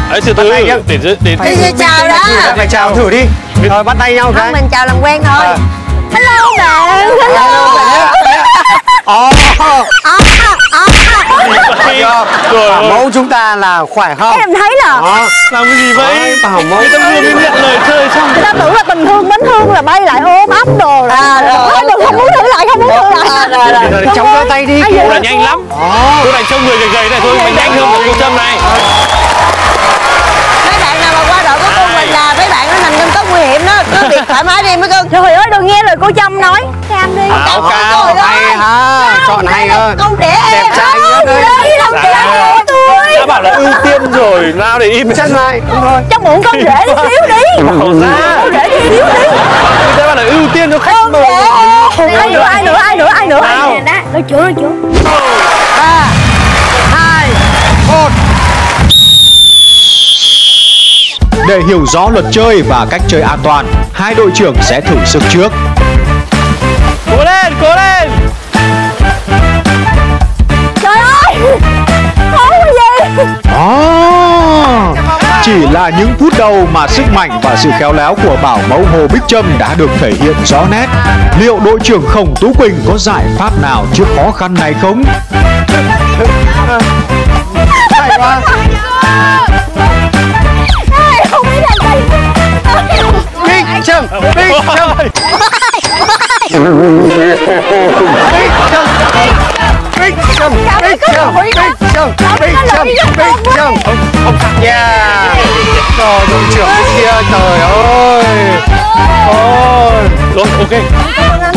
Ấy từ từ để chào đó. Phải chào thử đi. Rồi bắt tay nhau cái. Mình chào làm quen thôi. Hello bạn. Hello bạn. Bảo mẫu chúng ta là khỏe không? Em thấy là làm cái gì vậy? Bảo mẫu người ta vừa mới nhận lời chơi xong. người ta tưởng là tình thương mến thương là bay lại ôm ấp đồ là thôi đừng, không muốn thử lại, không muốn thử lại. Rồi cháu giơ tay đi. Cô là nhanh lắm. Cô này trông người gầy này thôi, mày nhanh hơn một cô Trâm này. Mấy bạn nào mà qua đội của cô mình là mấy bạn nó nằm trong có nguy hiểm đó, cứ việc thoải mái đi mấy cưng. Trời ơi đừng nghe lời cô Trâm nói. Cam đi. Áo cao hay ha, chọn hay hơn. Con để em đẹp trai nhất đấy. Không để tôi. Đã bảo là ưu tiên rồi, nào để im Chân lại, đúng thôi. Trong bụng con rể tí xíu đi. Bảo ra. Con rể tí xíu đi. Người ta bảo là ưu tiên cho khách mời. Ai nữa. Nào. Nói chưa. 3, 2, 1. Để hiểu rõ luật chơi và cách chơi an toàn, hai đội trưởng sẽ thử sức trước. Cố lên. Trời ơi. Không có gì. Chỉ là những phút đầu mà sức mạnh và sự khéo léo của bảo mẫu Hồ Bích Trâm đã được thể hiện rõ nét. Liệu đội trưởng Khổng Tú Quỳnh có giải pháp nào trước khó khăn này không? Hay quá. Không biết làm gì. Bích Trâm. Yeah. Rồi đội trưởng bên kia, trời ơi. Rồi, ok.